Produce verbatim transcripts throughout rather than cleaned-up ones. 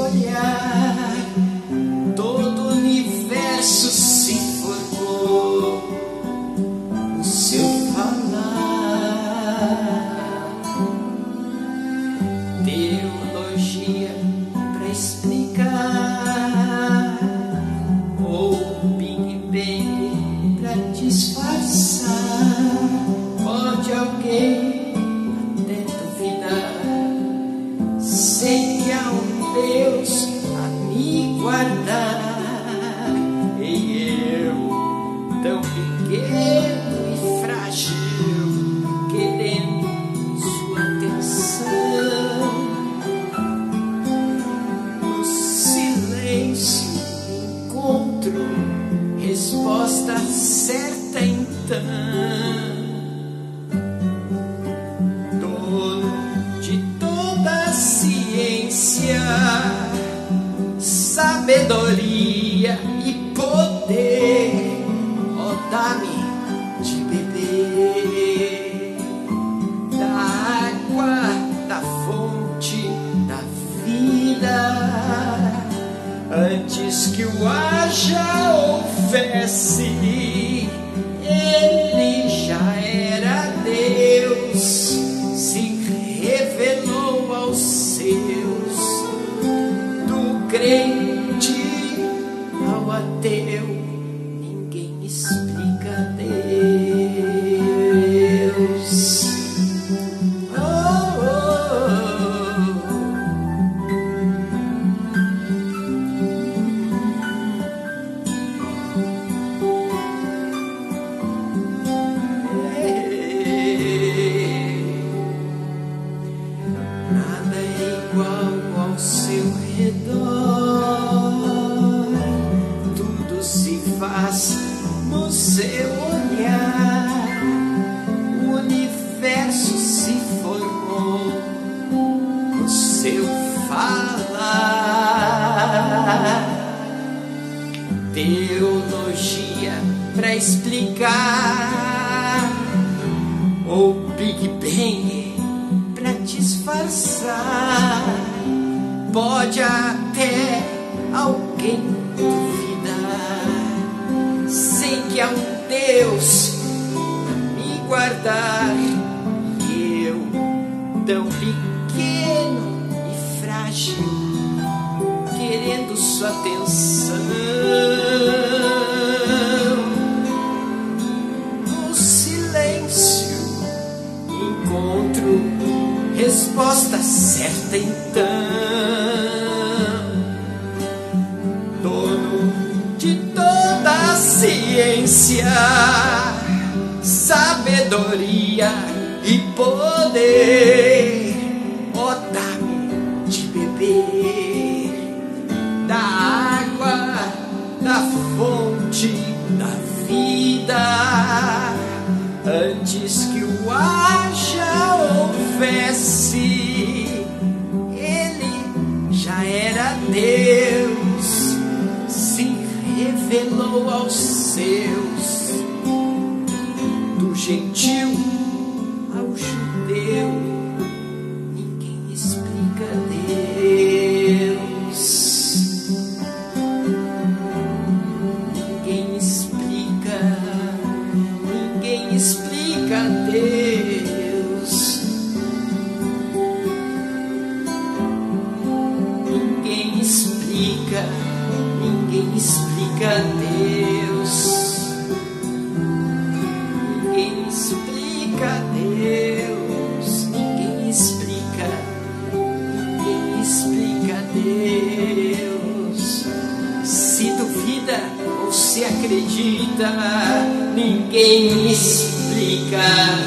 olhar, todo o universo se formou no seu falar. Teologia pra explicar, ou Big Bang pra disfarçar. Pode alguém até duvidar, sei que há um Deus a me guardar. E eu, tão pequeno e frágil, querendo sua atenção. No silêncio encontro resposta certa então. Dono de toda a ciência, sabedoria e poder, ó, dá-me de beber da água, da fonte da vida, antes que o haja houvesse, ele já era Deus, se revelou aos seus, do crente ao ateu, ninguém explica Deus. Oh, oh, nada é igual ao seu redor, tudo se faz no seu olhar, o universo se formou no seu falar. Teologia pra explicar, ou Big Bang pra disfarçar. Pode até alguém duvidar, sei que há um Deus a me guardar. E eu, tão pequeno e frágil, querendo sua atenção. No silêncio encontro resposta certa então. Dono de toda a ciência, sabedoria e poder, ó, dá-me de beber da água, da fonte da vida, antes que o haja houvesse, ele já era Deus, se revelou aos seus, do gentil ao judeu, ninguém explica Deus. Ninguém explica, ninguém explica Deus. Ninguém explica, ninguém explica Deus. Ninguém explica Deus. Ninguém explica, ninguém explica Deus. Se duvida ou se acredita, ninguém explica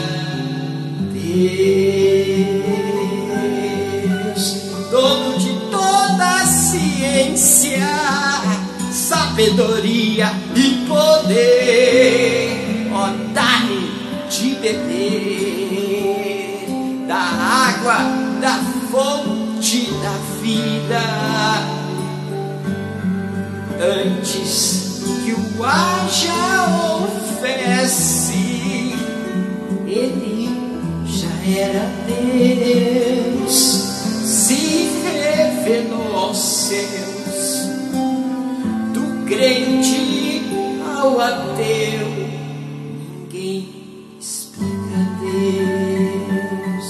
Deus. Dono de toda a ciência, sabedoria e poder, ó, dá-me de beber da água, da fonte da vida, antes que o haja houvesse, ele já era Deus, se revelou aos seus, céus, do crente ao ateu, ninguém explica Deus,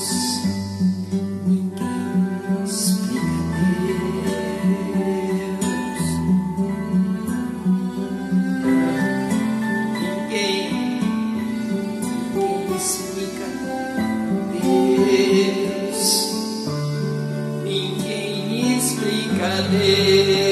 ninguém explica Deus, ninguém, ninguém explica Deus, ninguém explica Deus.